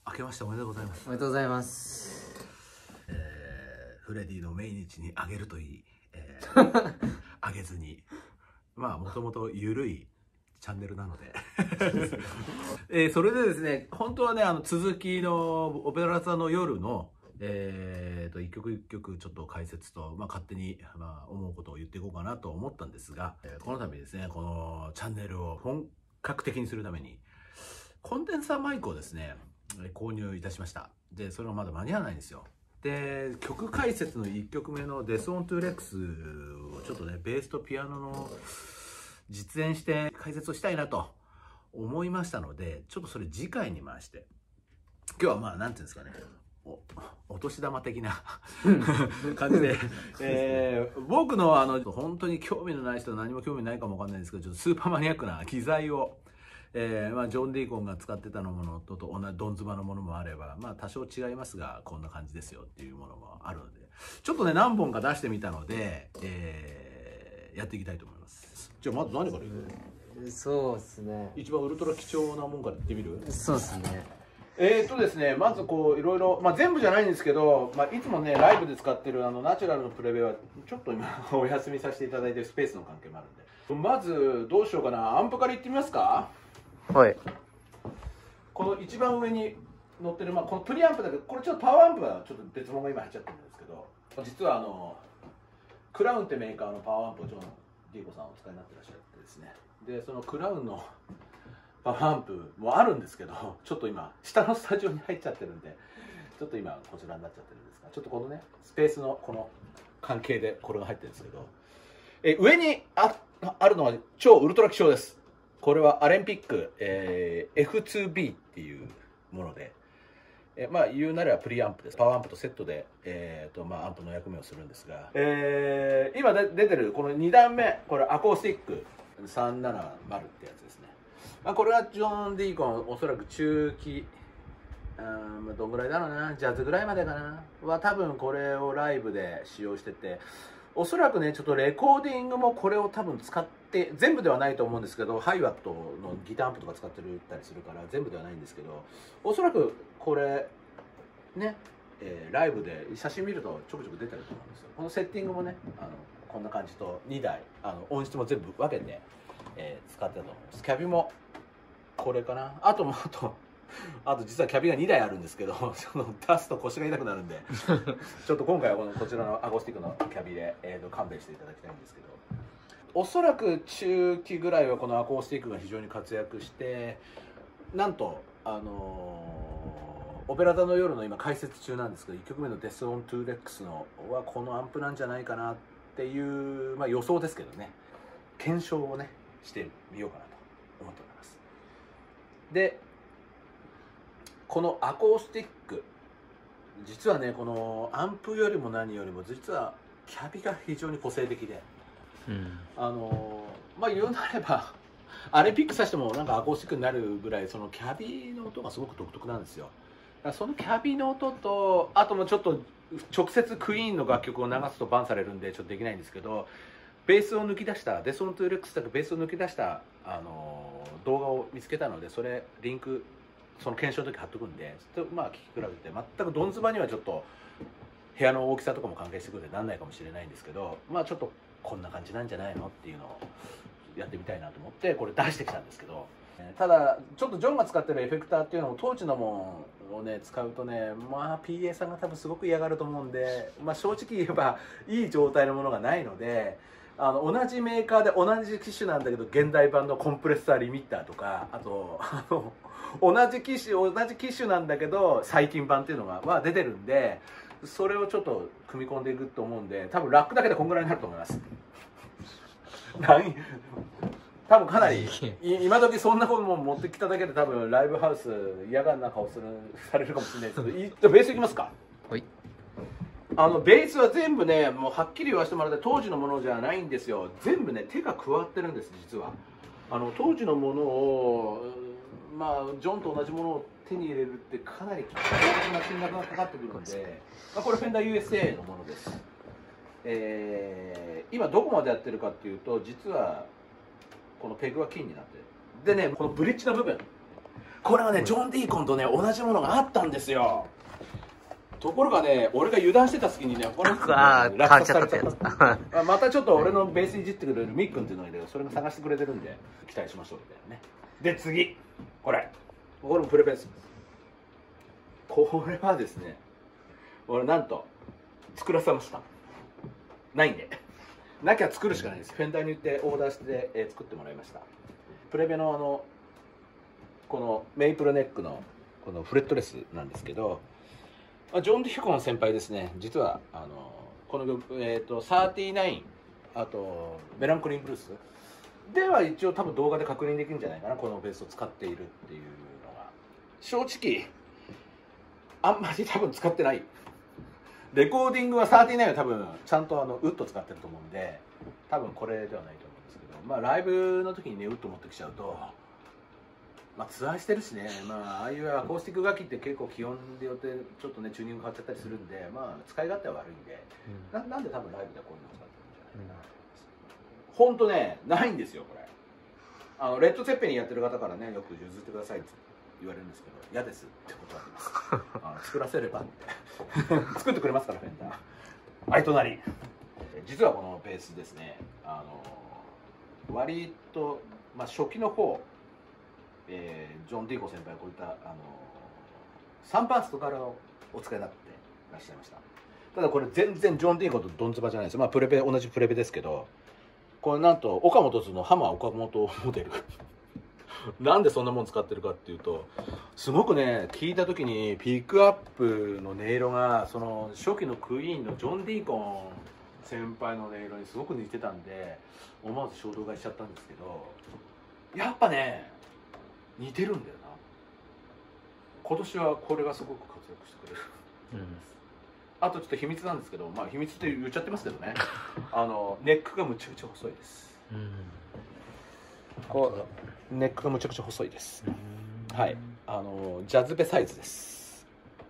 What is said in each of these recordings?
明けましておめでとうございます。 おめでとうございます。 フレディの命日にあげるといい、あげずに、まあもともとゆるいチャンネルなのでそれでですね、本当はね、続きのオペラ座の夜の一曲一曲ちょっと解説と、勝手に、思うことを言っていこうかなと思ったんですが、この度ですね、このチャンネルを本格的にするためにコンデンサーマイクをですね購入いたしました。でそれはまだ間に合わないんですよ。で曲解説の1曲目の「Death on to Rex」をちょっとねベースとピアノの実演して解説をしたいなと思いましたので、ちょっとそれ次回に回して、今日はなんていうんですかね、お年玉的な感じで、僕の本当に興味のない人は何も興味ないかもわかんないんですけど、ちょっとスーパーマニアックな機材を、ジョン・ディーコンが使ってたものと同じドンズバのものもあれば、多少違いますがこんな感じですよっていうものもあるので、ちょっとね何本か出してみたので、やっていきたいと思います。じゃあまず何からいく？ そうですね。 一番ウルトラ貴重なもんからいってみる？ そうですね。 ですね、まずこういろいろ、全部じゃないんですけど、いつもねライブで使ってるナチュラルのプレベはちょっと今お休みさせていただいてるスペースの関係もあるんで、まずどうしようかな。アンプからいってみますか。 はい。 この一番上に乗ってる、このプリアンプだけど、これちょっとパワーアンプはちょっと別物が今入っちゃってるんですけど、実はクラウンってメーカーのパワーアンプをジョン・ディーコさんお使いになってらっしゃってですね、でそのクラウンのパワーアンプもあるんですけど、ちょっと今下のスタジオに入っちゃってるんで、ちょっと今こちらになっちゃってるんですが、ちょっとこのねスペースのこの関係でこれが入ってるんですけど、上にあるのは超ウルトラ希少です。これはアレンピック、F2B っていうもので、言うなればプリアンプです。パワーアンプとセットで、アンプの役目をするんですが、今出てるこの2段目、これアコースティック370ってやつですね。これはジョン・ディーコン、おそらく中期、どんぐらいだろうな、ジャズぐらいまでかなは多分これをライブで使用してて、おそらくねちょっとレコーディングもこれを多分使って、全部ではないと思うんですけど、ハイワットのギターアンプとか使ってたりするから全部ではないんですけど、おそらくこれね、ライブで写真見るとちょくちょく出てると思うんですよ。このセッティングもねこんな感じと2台音質も全部分けて、使ってたと思います。キャビもこれかな。あと実はキャビが2台あるんですけど、その出すと腰が痛くなるんでちょっと今回はこちらのアコースティックのキャビで、勘弁していただきたいんですけど、おそらく中期ぐらいはこのアコースティックが非常に活躍して、なんとオペラ座の夜の今解説中なんですけど、1曲目の「Death on to Rex」のはこのアンプなんじゃないかなっていう、予想ですけどね、検証をねしてみようかなと思っております。でこのアコースティック、実はねこのアンプよりも何よりも実はキャビが非常に個性的で、言うなればあれピックさしてもなんかアコースティックになるぐらい、そのキャビの音がすごく独特なんですよ。そのキャビの音と、あともちょっと直接クイーンの楽曲を流すとバンされるんでちょっとできないんですけど、ベースを抜き出したデスオントゥーレックスだけベースを抜き出した動画を見つけたので、それリンクその検証の時貼っとくんで、聞き比べて全くドンズバにはちょっと部屋の大きさとかも関係してくるんでなんないかもしれないんですけど、ちょっとこんな感じなんじゃないのっていうのをやってみたいなと思ってこれ出してきたんですけど、ただちょっとジョンが使ってるエフェクターっていうのも当時のものをね使うとね、PA さんが多分すごく嫌がると思うんで、正直言えばいい状態のものがないので、同じメーカーで同じ機種なんだけど現代版のコンプレッサーリミッターとか、あと同じ機種なんだけど最近版っていうのが出てるんで、それをちょっと組み込んでいくと思うんで、多分ラックだけでこんぐらいになると思います多分かなり今時そんなことも持ってきただけで多分ライブハウス嫌がんな顔されるかもしれないですけど、じゃあベースいきますか。 はい。 ベースは全部ねもうはっきり言わせてもらって当時のものじゃないんですよ。全部ね手が加わってるんです実は。当時のものをジョンと同じものを手に入れるってかなりな金額がかかってくるので、これフェンダー USA のものです。今どこまでやってるかっていうと、実はこのペグは金になってる。でねこのブリッジの部分、 これはねジョン・ディーコンとね同じものがあったんですよ。ところがね、俺が油断してた隙にね、他の人が落札されちゃった。またちょっと俺のベースいじってくれるミックンっていうのがいるけど、それも探してくれてるんで期待しましょうみたいなね。で次、これもプレベース。これはですね、俺なんと作らせました。ないんでなきゃ作るしかないです。フェンダーに言ってオーダーして、作ってもらいました。プレベのこのメイプルネックのこのフレットレスなんですけど、ジョン・ディーコン先輩ですね。実はこの39、あとメランコリー・ブルースでは一応多分動画で確認できるんじゃないかな、このベースを使っているっていうのが。正直あんまり多分使ってない。レコーディングは39は多分ちゃんとウッド使ってると思うんで、多分これではないと思うんですけど、まあライブの時にねウッド持ってきちゃうと、まあツアーしてるしね、まあああいうアコースティック楽器って結構気温によってちょっとねチューニング変わっちゃったりするんで、まあ使い勝手は悪いんで、なんで多分ライブではこういうの使ってるんじゃないかな。ほんとねないんですよこれ。レッド・ツェッペリンやってる方からねよく譲ってくださいって言われるんですけど、嫌ですってことはあります。作らせればって作ってくれますからフェンダー。愛となり。実はこのベースですね、割と、まあ、初期の方、ジョン・ディーコ先輩はこういった3パーツとかをお使いになっていらっしゃいました。ただこれ全然ジョン・ディーコとドンズバじゃないですよ。まあ同じプレベですけど、これなんと岡本図のハマー岡本モデルなんでそんなもん使ってるかっていうと、すごくね聞いた時にピックアップの音色がその初期のクイーンのジョン・ディーコン先輩の音色にすごく似てたんで、思わず衝動買いしちゃったんですけど、やっぱね似てるんだよな。今年はこれがすごく活躍してくれる、あとちょっと秘密なんですけど、まあ秘密って言っちゃってますけどねネックがむちゃくちゃ細いです。こうネックがむちゃくちゃ細いです。はい、ジャズベサイズです。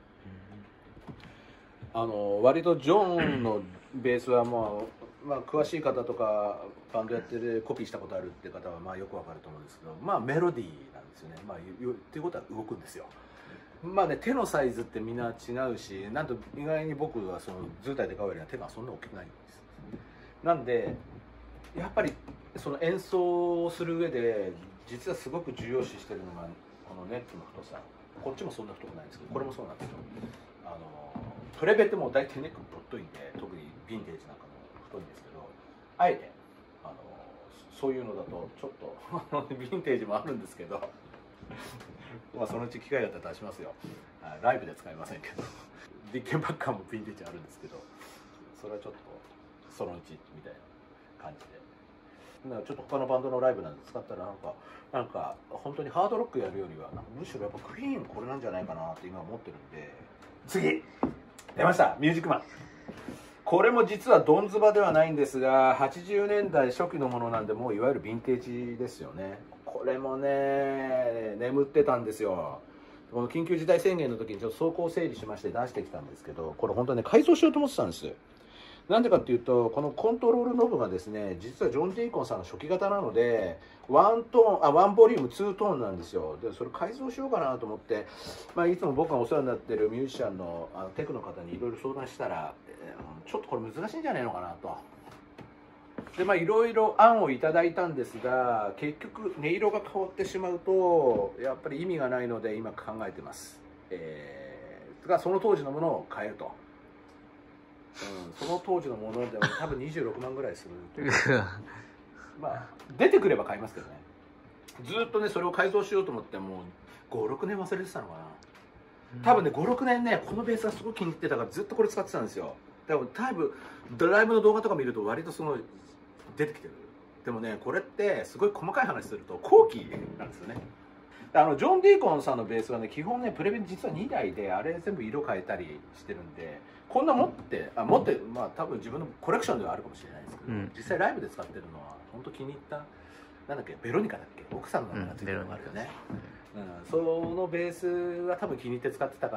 割とジョンのベースはまあ詳しい方とかバンドやってるコピーしたことあるって方はまあよくわかると思うんですけど、まあメロディーなんですよね。まあっていうことは動くんですよ。まあね、手のサイズってみんな違うし、なんと意外に僕はその図体で買うよりは手がそんな大きくないんです。なんでやっぱりその演奏をする上で実はすごく重要視してるのがこのネックの太さ。こっちもそんな太くないんですけど、これもそうなんですけど、プレベってもう大体ネックぶっといんで、特にヴィンテージなんかも太いんですけど、あえてそういうのだとちょっとヴィンテージもあるんですけどまあそのうち機会だったら出しますよ。ライブで使いませんけどディッケンバッカーもヴィンテージあるんですけど、それはちょっとそのうちみたいな感じで。ちょっと他のバンドのライブなんで使ったらなんか本当にハードロックやるよりはむしろやっぱクイーンこれなんじゃないかなって今思ってるんで。次出ました、ミュージックマン。これも実はドンズバではないんですが、80年代初期のものなんで、もういわゆるヴィンテージですよね。これもね眠ってたんですよ。この緊急事態宣言の時にちょっと走行整理しまして出してきたんですけど、これ本当はね改造しようと思ってたんです。なんでかっていうと、このコントロールノブがですね、実はジョン・ディーコンさんの初期型なので、ワンボリューム2トーンなんですよ。でそれ改造しようかなと思って、まあ、いつも僕がお世話になっているミュージシャンのテクの方にいろいろ相談したら、ちょっとこれ難しいんじゃないのかなと。でまあいろいろ案をいただいたんですが、結局音色が変わってしまうとやっぱり意味がないので今考えてます。その当時のものを変えると。その当時のものでも多分26万ぐらいするまあ出てくれば買いますけどね。ずっとねそれを改造しようと思ってもう56年忘れてたのかな。多分ね56年ねこのベースがすごく気に入ってたからずっとこれ使ってたんですよ。多分ドライブの動画とか見ると割とすごい出てきてる。でもねこれってすごい細かい話すると後期なんですよね。ジョン・ディーコンさんのベースはね基本ねプレベ実は2台であれ全部色変えたりしてるんで、こんな持ってまあ多分自分のコレクションではあるかもしれないですけど、実際ライブで使ってるのは本当気に入ったなんだっけベロニカだっけ奥さんの名前がついてるのがあるよね。そのベースは多分気に入って使ってたから、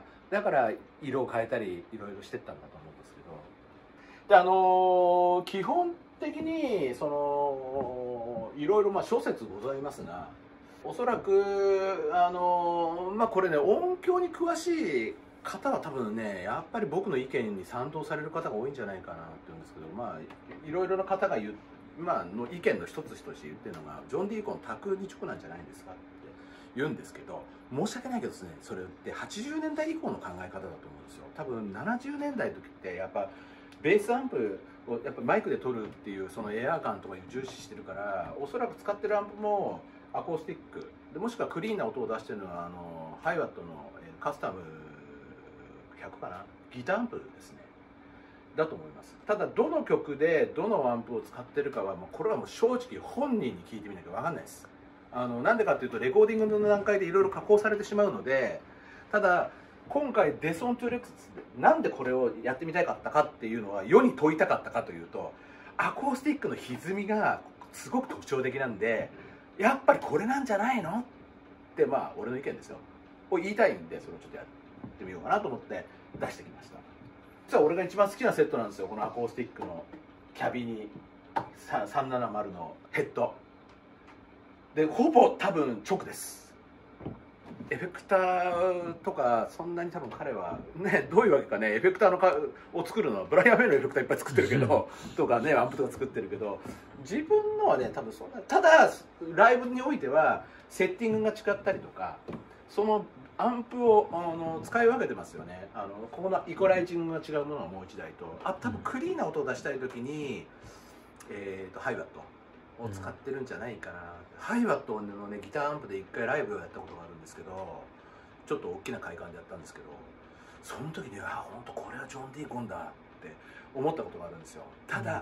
だから色を変えたりいろいろしてったんだと思うんですけど、で基本的にそのいろいろまあ諸説ございますが、 おそらくこれね、音響に詳しい方は多分ね、やっぱり僕の意見に賛同される方が多いんじゃないかなって言うんですけど、いろいろな方がの意見の一つとして言ってるのが、ジョン・ディーコン卓に直なんじゃないですかって言うんですけど、申し訳ないけどですね、それって80年代以降の考え方だと思うんですよ。多分70年代の時ってやっぱベースアンプをやっぱマイクで撮るっていうそのエアー感とかに重視してるから、おそらく使ってるアンプもアコースティックで、もしくはクリーンな音を出してるのはハイワットのカスタム100かな、ギターアンプですね、だと思います。ただどの曲でどのアンプを使ってるかはこれはもう正直本人に聞いてみなきゃ分かんないです。なんでかっていうとレコーディングの段階でいろいろ加工されてしまうので。ただ今回デスオントゥレックスなんでこれをやってみたかったかっていうのは世に問いたかったかというと、アコースティックの歪みがすごく特徴的なんで、やっぱりこれなんじゃないのって俺の意見ですよを言いたいんで、それをちょっとやってみようかなと思って出してきました。実は俺が一番好きなセットなんですよ、このアコースティックのキャビに370のヘッドで、ほぼ多分直です。エフェクターとかそんなに多分彼はね、どういうわけかね、エフェクターを作るのはブライアン・メイのエフェクターいっぱい作ってるけどとかね、アンプとか作ってるけど、自分のはね多分そんな。ただライブにおいてはセッティングが違ったりとか、そのアンプを使い分けてますよね。ここのイコライジングが違うものはもう1台と、多分クリーンな音を出したい時にハイワットを使ってるんじゃないかな。ハイワットのねギターアンプで1回ライブをやったことがあるんですけど、ちょっと大きな会館でやったんですけど、その時に本当これはジョン・ディーコンだって思ったことがあるんですよ。ただ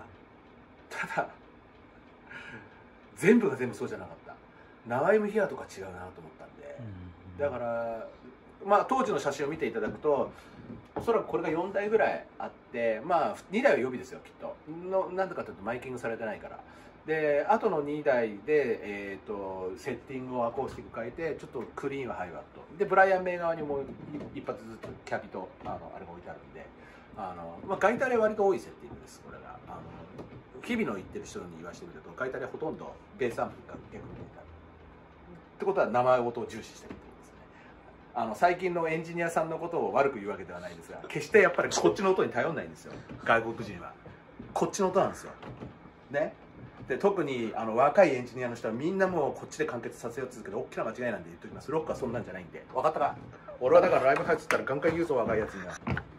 全部が全部そうじゃなかった。ナワイムヒアとか違うなと思ったんで、だから当時の写真を見ていただくと、おそらくこれが4台ぐらいあって、2台は予備ですよきっと。なんでかというとマイキングされてないから。であとの2台で、セッティングをアコースティック変えて、ちょっとクリーンはハイワットで、ブライアン・メイ側にも一発ずつキャビとあれが置いてあるんで、ガイタレ割と多いセッティングです。これが日々の言ってる人に言わせてみると、ガイタレほとんどベースアンプが逆に出たってことは生音を重視してるってことですね。最近のエンジニアさんのことを悪く言うわけではないですが、決してやっぱりこっちの音に頼んないんですよ。外国人はこっちの音なんですよね。で特に若いエンジニアの人はみんなもうこっちで完結させようとするけど、大きな間違いなんで言っておきます。ロックはそんなんじゃないんで。分かったか。俺はだからライブ入ってたら眼科言うぞ、若いやつには。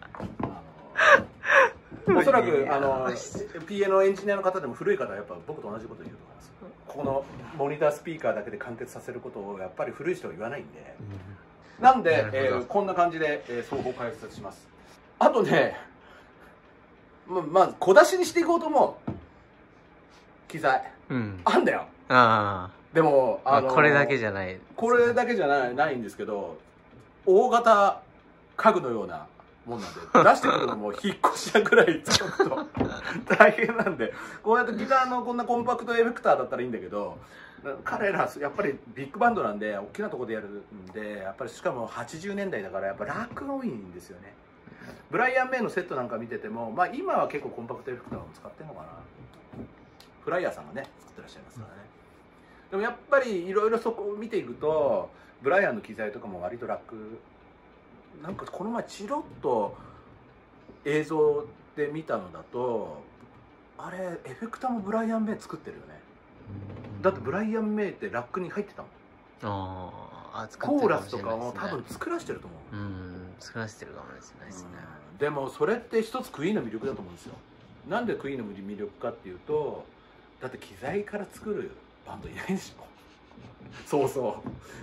おそらくPA のエンジニアの方でも古い方はやっぱ僕と同じこと言うと思います。このモニタースピーカーだけで完結させることをやっぱり古い人は言わないんで、なんで、こんな感じで、総合解説します。あとね、まず小出しにしていこうと思う機材、あんだよ。でもこれだけじゃない、 これだけじゃないんですけど、大型家具のようなもんなんで、出してくるのも引っ越し屋ぐらいちょっと大変なんで、こうやってギターのこんなコンパクトエフェクターだったらいいんだけど、彼らやっぱりビッグバンドなんで大きなところでやるんで、やっぱりしかも80年代だからやっぱラックが多いんですよね。ブライアン・メイのセットなんか見てても、今は結構コンパクトエフェクターを使ってるのかな。フライヤーさんがね作ってらっしゃいますからね。でもやっぱりいろいろそこを見ていくと、ブライアンの機材とかも割とラック、なんかこの前チロッと映像で見たのだと、あれエフェクターもブライアン・メイ作ってるよね。だってブライアン・メイってラックに入ってたもん。コーラスとかも多分作らせてると思う。 作らせてるかもしれないですね。 でもそれって一つクイーンの魅力だと思うんですよ。なんでクイーンの魅力かっていうと、だって機材から作るバンドいないでしょ。そうそう。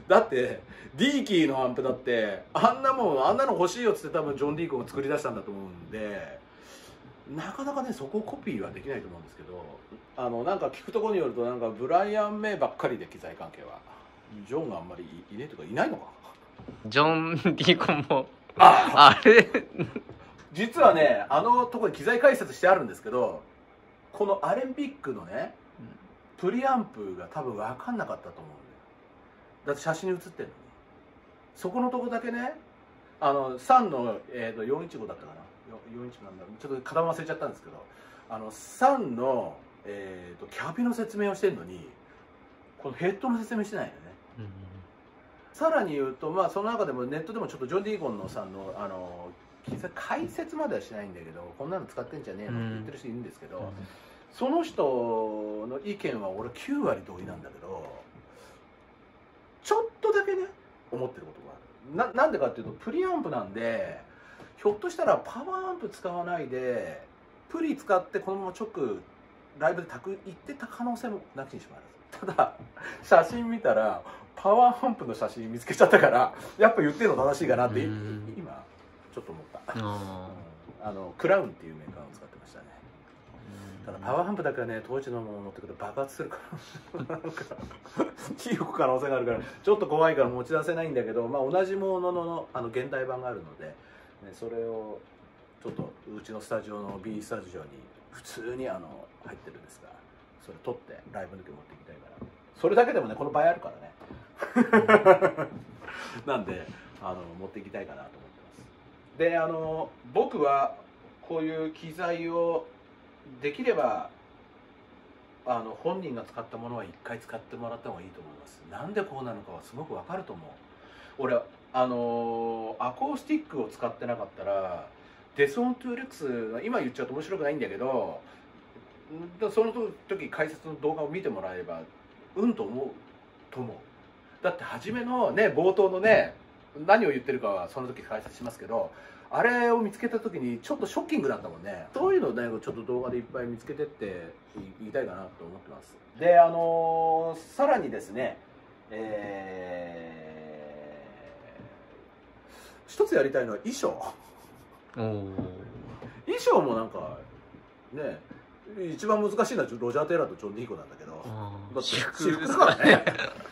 だってディーキーのアンプだってあんなの欲しいよっつって多分ジョン・ディーコンが作り出したんだと思うんで、なかなかねそこをコピーはできないと思うんですけど、なんか聞くところによると、なんかブライアン・メイばっかりで機材関係はジョンがあんまりいねえとかいないのか。 ジョン・ディーコンもあれ実はねところに機材解説してあるんですけど、このアレンピックのねプリアンプが多分分かんなかったと思うんだよ。だって写真に写ってるのに、そこのとこだけね3の、415だったかな、415なんだ、ちょっと型忘れちゃったんですけど、3の、キャビの説明をしてるのにこのヘッドの説明してないよね。 さらに言うと、まあ、その中でもネットでもちょっとジョン・ディーコンのさんの解説まではしないんだけど、こんなの使ってんじゃねえのって言ってる人いるんですけど、その人の意見は俺9割同意なんだけど、ちょっとだけね思ってることがある。なんでかっていうと、プリアンプなんで、ひょっとしたらパワーアンプ使わないでプリ使ってこのまま直ライブで行ってた可能性もなきにしもあらず。ただ写真見たらパワーアンプの写真見つけちゃったから、やっぱ言ってるの正しいかなって今ちょっと思った。クラウンっていうメーカーを使ってましたね。ただパワーアンプだけはね、当時のものを持ってくると爆発するから火吹く可能性があるからちょっと怖いから持ち出せないんだけど、まあ、同じものの現代版があるので、ね、それをちょっとうちのスタジオの B スタジオに普通に入ってるんですが、それ撮ってライブ抜き持っていきたいから、それだけでもねこの場合あるからねなんで持っていきたいかなと思ってます。で僕はこういう機材をできれば本人が使ったものは一回使ってもらった方がいいと思います。なんでこうなのかはすごくわかると思う。俺アコースティックを使ってなかったらデスオントゥーレックス、今言っちゃうと面白くないんだけど、その時解説の動画を見てもらえばと思うと思う。だって初めのね冒頭のね何を言ってるかはその時解説しますけど、あれを見つけた時にちょっとショッキングだったもんね。そういうのをねちょっと動画でいっぱい見つけてって言いたいかなと思ってます。でさらにですね、一つやりたいのは衣装。衣装もなんかね、一番難しいのはロジャー・テイラーとジョン・ディーコなんだけど、だって私服だからね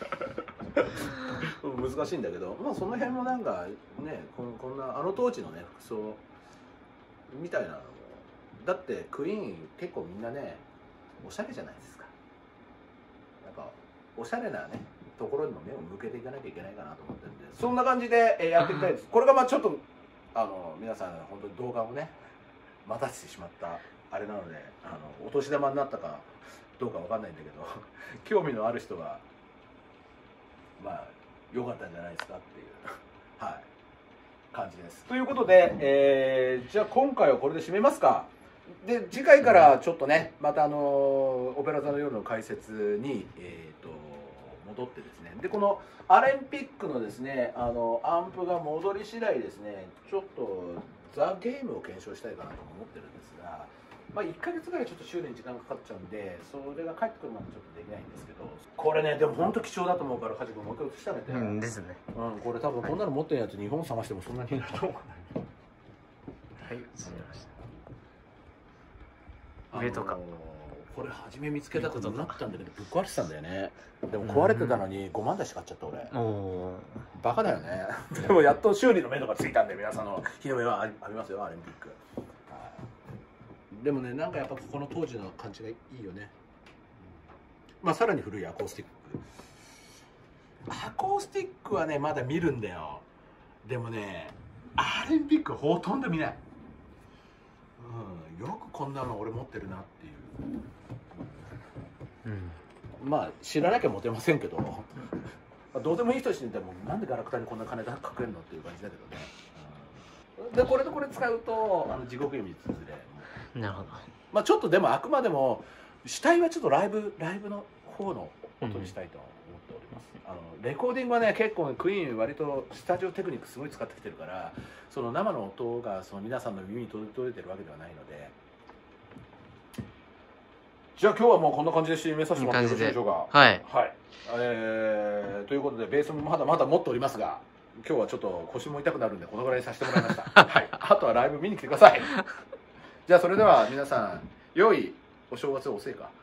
難しいんだけど、まあその辺もなんかね、こんな当時のね服装みたいなのも、だってクイーン結構みんなねおしゃれじゃないですか。なんかおしゃれなねところにも目を向けていかなきゃいけないかなと思ってるんで、そんな感じでやっていきたいです。これがまあちょっと皆さん本当に動画をね待たせてしまったあれなので、お年玉になったかどうかわかんないんだけど興味のある人はまあ良かったんじゃないですかっていうはい感じです。ということで、じゃあ今回はこれで締めますか。で次回からちょっとねまたオペラ座の夜の解説に戻ってですね、でこのアレンピックのですねアンプが戻り次第ですね、ちょっとザ・ゲームを検証したいかなと思ってるんですが、まあ1ヶ月ぐらいちょっと修理に時間がかかっちゃうんで、それが帰ってくるまでちょっとできないんですけど、これねでも本当貴重だと思うから、カジ君もう一回映してあげて。 ですね。 これ多分こんなの持ってるやつ日本探してもそんなにいないと思う。 はい、映りました。上とかこれ初め見つけたことになったんだけどぶっ壊れてたんだよね。でも壊れてたのに5万台しか買っちゃった俺。バカだよねでもやっと修理の目処がついたんで、皆さんの日の目はありますよ、アレンピック。でもねなんかやっぱこの当時の感じがいいよね。まあさらに古いアコースティック、アコースティックはねまだ見るんだよ。でもねアレンピックほとんど見ない。よくこんなの俺持ってるなっていう、まあ知らなきゃ持てませんけどどうでもいい人しててもなんでガラクタにこんな金かけるのっていう感じだけどね。でこれとこれ使うと地獄弓つづれ。なるほど。まあちょっとでもあくまでも主体はちょっとライブの方の音にしたいと思っております。レコーディングはね結構クイーン割とスタジオテクニックすごい使ってきてるから、その生の音がその皆さんの耳に届いてるわけではないので。じゃあ今日はもうこんな感じで締めさせてもらってよろしいでしょうか。はい、はい。ということでベースもまだまだ持っておりますが、今日はちょっと腰も痛くなるんでこのぐらいにさせてもらいましたはい、あとはライブ見に来てくださいじゃあそれでは皆さん良いお正月をおせいか。